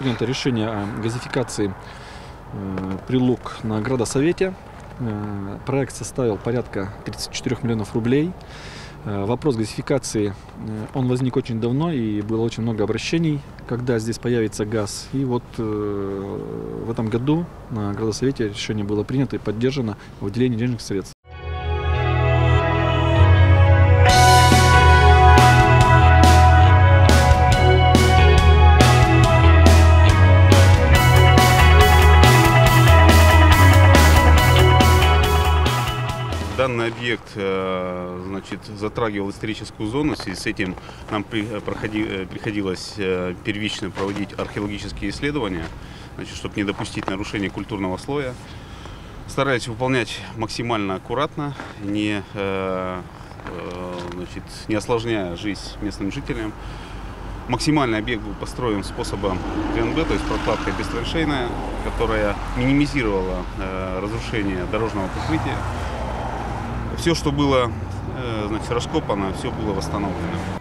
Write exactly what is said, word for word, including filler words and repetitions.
принято решение о газификации Прилук на градосовете. Проект составил порядка тридцати четырёх миллионов рублей. Вопрос газификации, он возник очень давно, и было очень много обращений, когда здесь появится газ. И вот в этом году на градосовете решение было принято и поддержано выделение денежных средств. Данный объект, значит, затрагивал историческую зону, в связи с этим нам приходилось первично проводить археологические исследования, значит, чтобы не допустить нарушения культурного слоя. Старались выполнять максимально аккуратно, не, значит, не осложняя жизнь местным жителям. Максимальный объект был построен способом ГНБ, то есть прокладка бестраншейная, которая минимизировала разрушение дорожного покрытия. Все, что было, значит, раскопано, все было восстановлено.